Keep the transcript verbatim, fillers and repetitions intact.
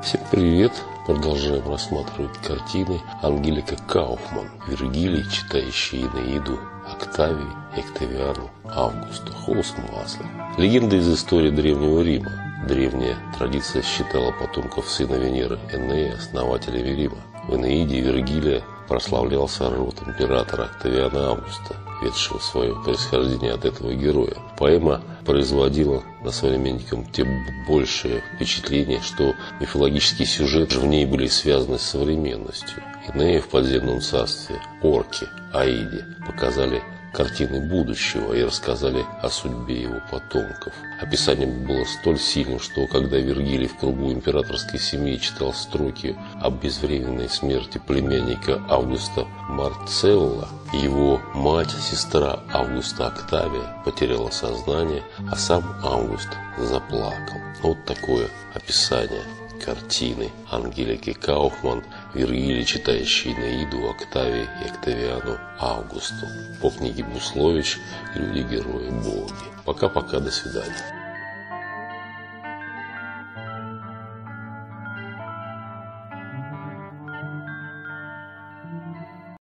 Всем привет! Продолжаем рассматривать картины Ангелика Кауфман, Вергилий, читающий Энеиду, Октавий, Октавиану, Августу, холст масла. Легенда из истории Древнего Рима. Древняя традиция считала потомков сына Венеры Энея основателями Рима. В Энеиде Вергилия прославлялся род императора Октавиана Августа, ведшего свое происхождение от этого героя. Поэма производила на современникам тем большее впечатление, что мифологические сюжеты в ней были связаны с современностью. Энея в подземном царстве, орки, Аиде показали картины будущего и рассказали о судьбе его потомков. Описание было столь сильным, что когда Вергилий в кругу императорской семьи читал строки о безвременной смерти племянника Августа Марцелла, его мать, сестра Августа Октавия, потеряла сознание, а сам Август заплакал. Вот такое описание картины Ангелики Кауфман, Вергилий, читающий Энеиду, Октавий и Октавиану Августу. По книге Буслович «Люди, герои, боги». Пока-пока, до свидания.